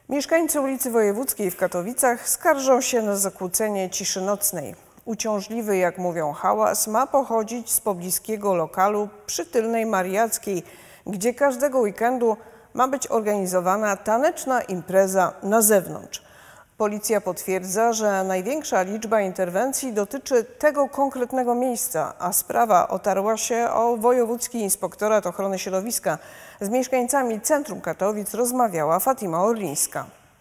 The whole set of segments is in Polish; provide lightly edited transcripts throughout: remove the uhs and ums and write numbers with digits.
Mieszkańcy ulicy Wojewódzkiej w Katowicach skarżą się na zakłócenie ciszy nocnej. Uciążliwy, jak mówią, hałas ma pochodzić z pobliskiego lokalu przy Tylnej Mariackiej, gdzie każdego weekendu ma być organizowana taneczna impreza na zewnątrz. Policja potwierdza, że największa liczba interwencji dotyczy tego konkretnego miejsca, a sprawa otarła się o Wojewódzki Inspektorat Ochrony Środowiska. Z mieszkańcami centrum Katowic rozmawiała Fatima Orlińska.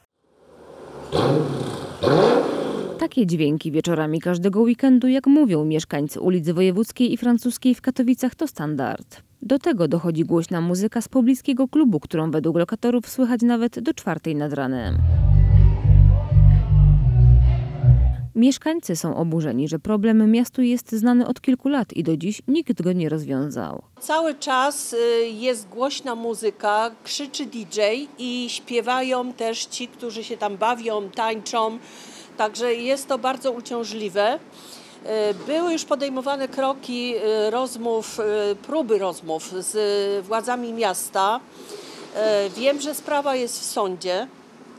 Takie dźwięki wieczorami każdego weekendu, jak mówią mieszkańcy ulicy Wojewódzkiej i Francuskiej w Katowicach, to standard. Do tego dochodzi głośna muzyka z pobliskiego klubu, którą według lokatorów słychać nawet do 4 nad ranem. Mieszkańcy są oburzeni, że problem miastu jest znany od kilku lat i do dziś nikt go nie rozwiązał. Cały czas jest głośna muzyka, krzyczy DJ i śpiewają też ci, którzy się tam bawią, tańczą. Także jest to bardzo uciążliwe. Były już podejmowane kroki próby rozmów z władzami miasta. Wiem, że sprawa jest w sądzie.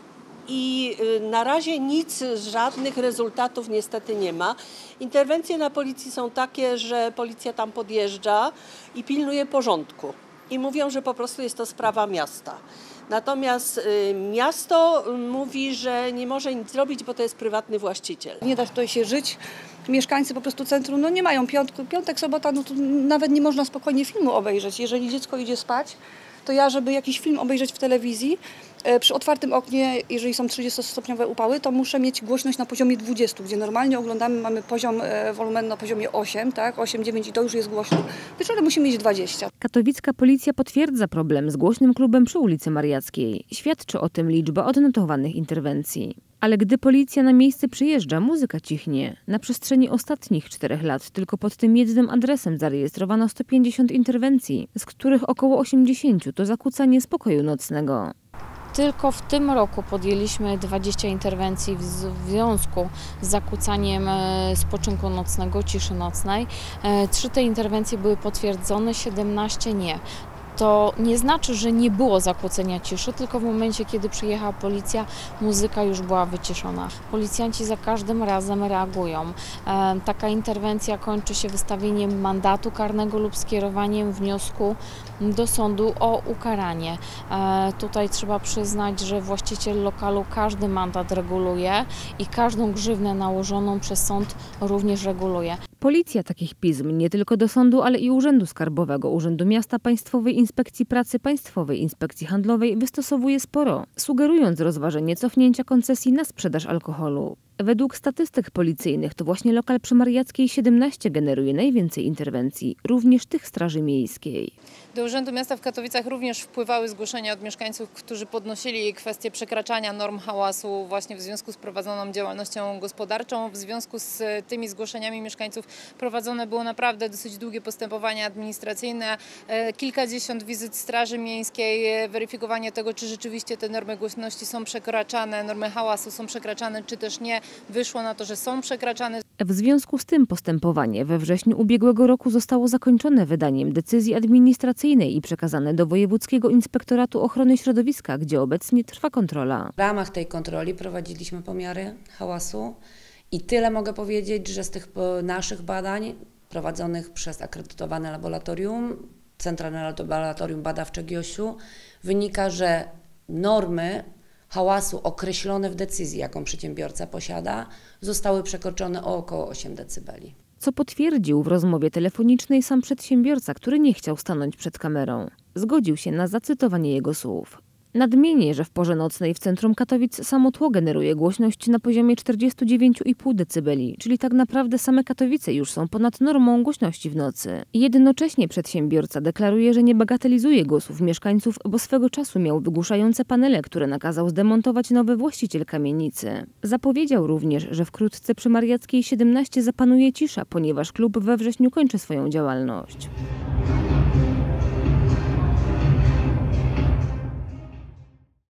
I na razie żadnych rezultatów niestety nie ma. Interwencje na policji są takie, że policja tam podjeżdża i pilnuje porządku. I mówią, że po prostu jest to sprawa miasta. Natomiast miasto mówi, że nie może nic zrobić, bo to jest prywatny właściciel. Nie da tutaj się żyć. Mieszkańcy po prostu centrum nie mają piątek, sobota, to nawet nie można spokojnie filmu obejrzeć. Jeżeli dziecko idzie spać, to ja, żeby jakiś film obejrzeć w telewizji, przy otwartym oknie, jeżeli są 30-stopniowe upały, to muszę mieć głośność na poziomie 20, gdzie normalnie oglądamy, mamy poziom wolumenu na poziomie 8, tak? 8-9 i to już jest głośno. Wieczorem musimy mieć 20. Katowicka policja potwierdza problem z głośnym klubem przy ulicy Mariackiej. Świadczy o tym liczba odnotowanych interwencji. Ale gdy policja na miejsce przyjeżdża, muzyka cichnie. Na przestrzeni ostatnich 4 lat tylko pod tym jednym adresem zarejestrowano 150 interwencji, z których około 80 to zakłócanie spokoju nocnego. Tylko w tym roku podjęliśmy 20 interwencji w związku z zakłócaniem spoczynku nocnego, ciszy nocnej. 3 te interwencje były potwierdzone, 17 nie. To nie znaczy, że nie było zakłócenia ciszy, tylko w momencie, kiedy przyjechała policja, muzyka już była wyciszona. Policjanci za każdym razem reagują. Taka interwencja kończy się wystawieniem mandatu karnego lub skierowaniem wniosku do sądu o ukaranie. Tutaj trzeba przyznać, że właściciel lokalu każdy mandat reguluje i każdą grzywnę nałożoną przez sąd również reguluje. Policja takich pism nie tylko do sądu, ale i Urzędu Skarbowego, Urzędu Miasta, Państwowej Inspekcji Pracy, Państwowej Inspekcji Handlowej wystosowuje sporo, sugerując rozważenie cofnięcia koncesji na sprzedaż alkoholu. Według statystyk policyjnych to właśnie lokal przy Mariackiej 17 generuje najwięcej interwencji, również tych Straży Miejskiej. Do Urzędu Miasta w Katowicach również wpływały zgłoszenia od mieszkańców, którzy podnosili kwestię przekraczania norm hałasu właśnie w związku z prowadzoną działalnością gospodarczą. W związku z tymi zgłoszeniami mieszkańców prowadzone było naprawdę dosyć długie postępowania administracyjne, kilkadziesiąt wizyt Straży Miejskiej, weryfikowanie tego, czy rzeczywiście te normy głośności są przekraczane, normy hałasu są przekraczane, czy też nie. Wyszło na to, że są przekraczane. W związku z tym postępowanie we wrześniu ubiegłego roku zostało zakończone wydaniem decyzji administracyjnej i przekazane do Wojewódzkiego Inspektoratu Ochrony Środowiska, gdzie obecnie trwa kontrola. W ramach tej kontroli prowadziliśmy pomiary hałasu i tyle mogę powiedzieć, że z tych naszych badań prowadzonych przez akredytowane laboratorium, Centralne Laboratorium Badawcze GIOŚ-u, wynika, że normy hałasu określone w decyzji, jaką przedsiębiorca posiada, zostały przekroczone o około 8 dB. Co potwierdził w rozmowie telefonicznej sam przedsiębiorca, który nie chciał stanąć przed kamerą. Zgodził się na zacytowanie jego słów. Nadmienię, że w porze nocnej w centrum Katowic samo tło generuje głośność na poziomie 49,5 dB, czyli tak naprawdę same Katowice już są ponad normą głośności w nocy. Jednocześnie przedsiębiorca deklaruje, że nie bagatelizuje głosów mieszkańców, bo swego czasu miał wygłuszające panele, które nakazał zdemontować nowy właściciel kamienicy. Zapowiedział również, że wkrótce przy Mariackiej 17 zapanuje cisza, ponieważ klub we wrześniu kończy swoją działalność.